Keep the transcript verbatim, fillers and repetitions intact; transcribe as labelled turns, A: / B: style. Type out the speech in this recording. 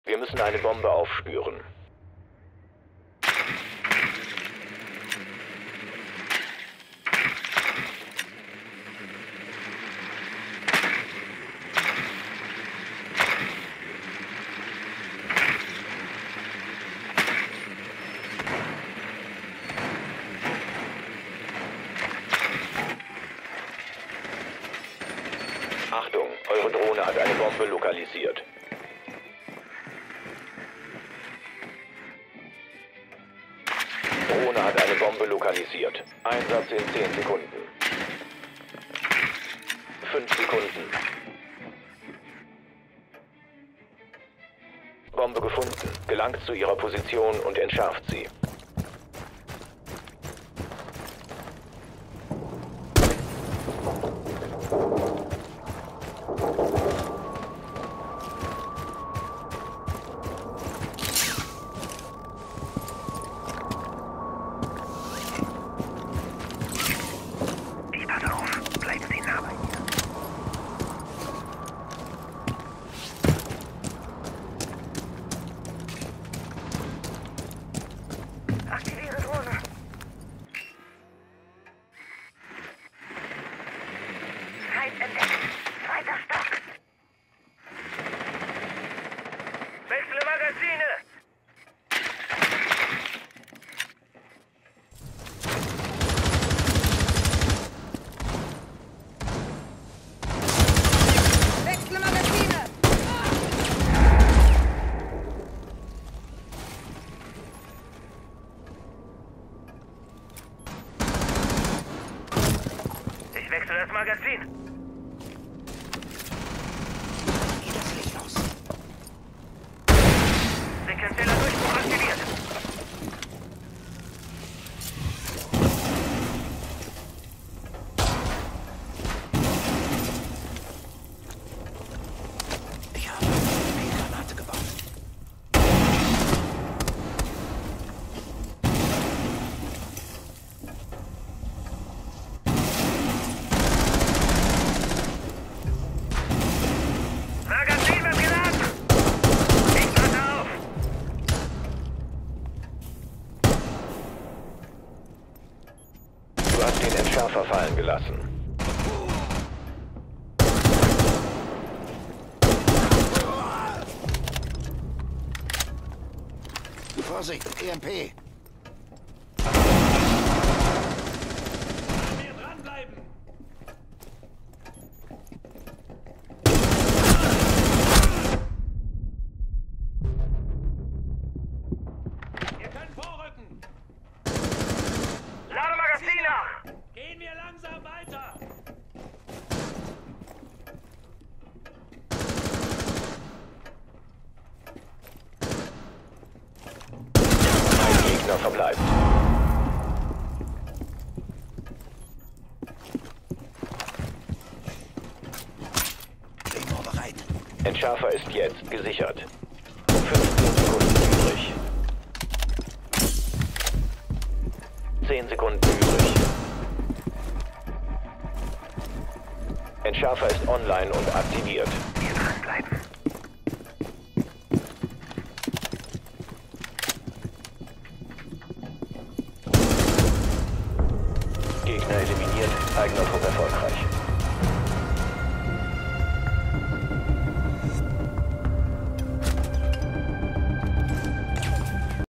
A: Wir müssen eine Bombe aufspüren. Achtung, eure Drohne hat eine Bombe lokalisiert. Drohne hat eine Bombe lokalisiert. Einsatz in zehn Sekunden. fünf Sekunden. Bombe gefunden. Gelangt zu ihrer Position und entschärft sie.
B: Aktiviere Drohne. Feind entdeckt. Zweiter Stock. Wechsle Magazine. Wechsle Magazine. Ich wechsle das Magazin. Geht das Licht aus. Sequenzieller Durchbruch aktiviert. Ich habe eine Granate gebaut. Magazin wird geladen! Ich passe auf!
A: Du hast den Entschärfer fallen gelassen.
C: Vorsicht, E M P.
D: Hier dranbleiben! Ihr könnt vorrücken!
B: Lade Magazin nach!
D: Gehen wir langsam weiter!
A: Ein Gegner verbleibt.
C: Claymore bereit.
A: Entschärfer ist jetzt gesichert. fünfzehn Sekunden übrig. zehn Sekunden übrig. Entschärfer ist online und aktiviert.
B: Hier dranbleiben.
A: Gegner eliminiert, eigener Trupp erfolgreich.